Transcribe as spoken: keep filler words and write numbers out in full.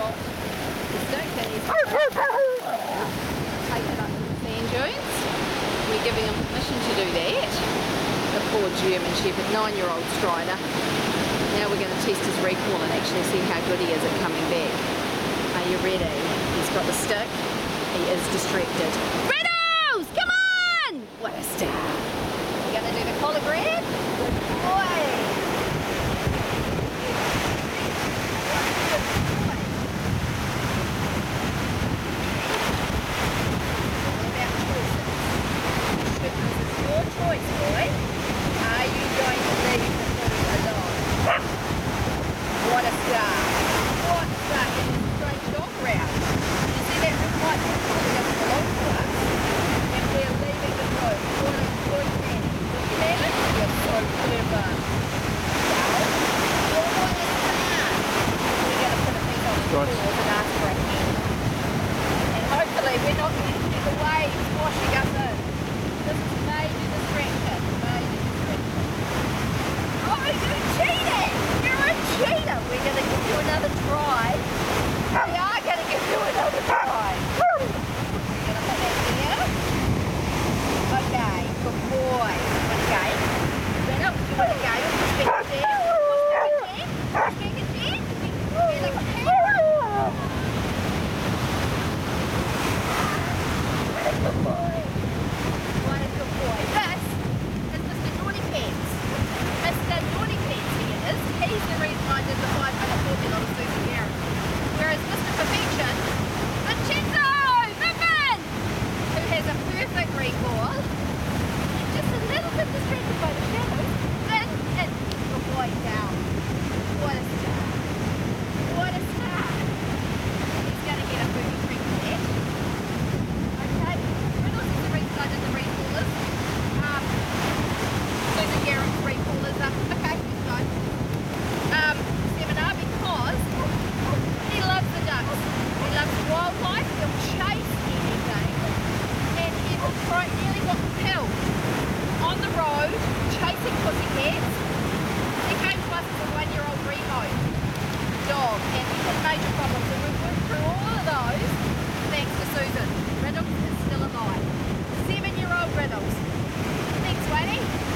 got the stick and he's taken up the sand dunes. We're giving him permission to do that. The poor German Shepherd, nine-year-old Strider. Now we're going to test his recall and actually see how good he is at coming back. Are you ready? He's got the stick. He is distracted. Reynolds, come on! What a star. You going to do the collar grab? Good boy. Your choice, boy. Are you going to leave the food alone? What a star. What a star. It's a strange dog route. You see that red light doesn't belong to us. And we're leaving the road. What a good man. Looking at it? You're so clever. Well, you're what a star. We're going to put a piece on the floor and ask for a hand. And hopefully we're not going to get the waves washing us in. This is major distraction, major distraction. Oh, you cheated! You're a cheater! We're going to give you another try. We are going to give you another try. You're going to put that there. Okay, good boy. You want a game? Reynolds, you want a game? Stick it there. Stick it there. Stick it there. Stick it there. What a good boy. What a good boy. This is Mister Naughty Pants. Mister Naughty Pants he is. He's the reason I did the five minute forty on Susan Garrett. Whereas Mister Perfection, Vincenzo! Vivian! Who has a perfect recall, and just a little bit distracted by the shadows, then it's the boy down. What a star. What a star. He's going to get a booty drink for that. Okay, Reynolds is the reason I did the recallers. Um, Susan Garrett's recallers up. Okay, let's go. Um, seminar because he loves the ducks. He loves wildlife. He'll chase anything. And he will try nearly got killed on the road chasing pussycats. He came to us as a one-year-old Remo dog and he had major problems. And we've worked through all of those thanks to Susan. Reynolds is still alive. Seven-year-old Reynolds. Thanks, Waddy.